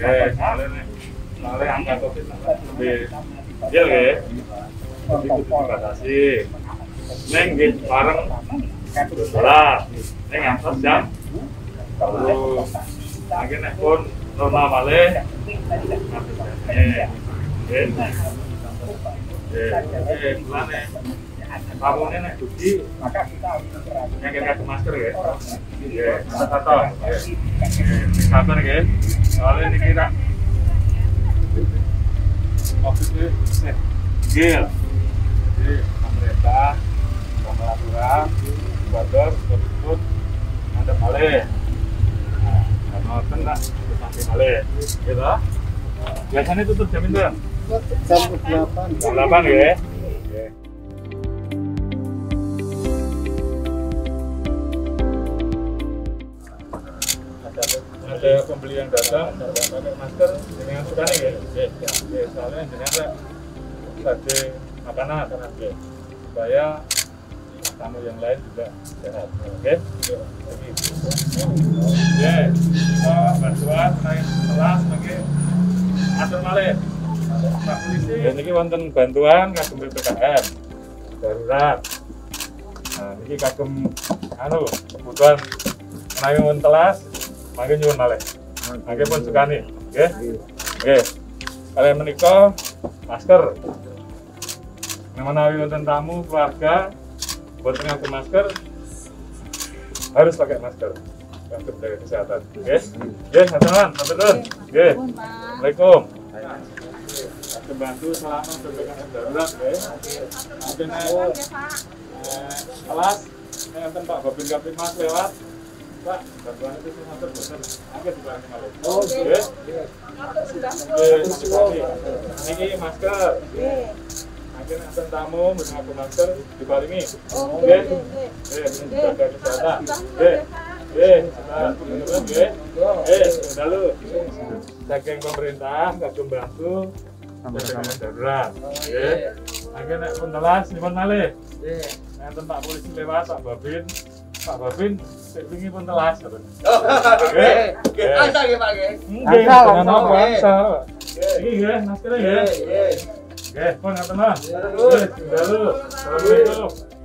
soalnya angka COVID lebih kecil ya. Jadi kudu dibatasi. Neng nggih bareng salah. Neng ngantos jam 10. Lagi nek pun normal malih. Mulane tamunya nek dugi maka kita harus nyangkir masker ya. Nggih, satu. Sabar nggih. Soalnya niki tak maksudnya gil. Jadi pemerintah peraturan buatkan betul ada malih. Nah, karena kena sampai malih, gitu. Biasanya tutup jam itu? Jam 8. Jam 8 ya. Ada pembeli yang datang tidak pakai masker dengan suka nih ya. Soalnya jenengan tadi makanan supaya tamu yang lain juga sehat. Oke. Bantuan naik kelas bagi atur malih. Pak Polisi. Ini wonten bantuan kagem PPKM darurat. Nah, ini kagem kebutuhan menawi wonten kelas. Mangke nyuwun malih. Mangke pun sukani, nggih. Nggih. Kalian menika masker. Nek menawi wonten tamu keluarga boten nganggo masker harus pakai masker untuk menjaga kesehatan. Nggih. Nggih, satenan, sampun. Nggih. Assalamualaikum. Aku bantu selama PPKM darurat, nggih. Mungkin kelas enten Pak Babin Kaptimas lewat. Pak, bantuan itu sangat bosan. Angkat dibantu malih. Oh, nggih. Niki masker. Nggih. Akhirnya enten tamu menggunakan masker diparingi. Nggih. Nggih, menjaga kesehatan. Nggih. Nggih, nggih. Nggih, dalu. Saking pemerintah kagem bantu PPKM darurat. Nggih. Akhirnya pun telas nyuwun malih. Nggih. Enten Pak Polisi lewat Pak Babin. Pak Babin, ini pun telas. Oke, asal ya Pak ya. Nggih, dengan apa asal. Iki nggih, maskernya nggih. Nggih, pun ngaten, Mas. Nggih, dalu. Assalamualaikum.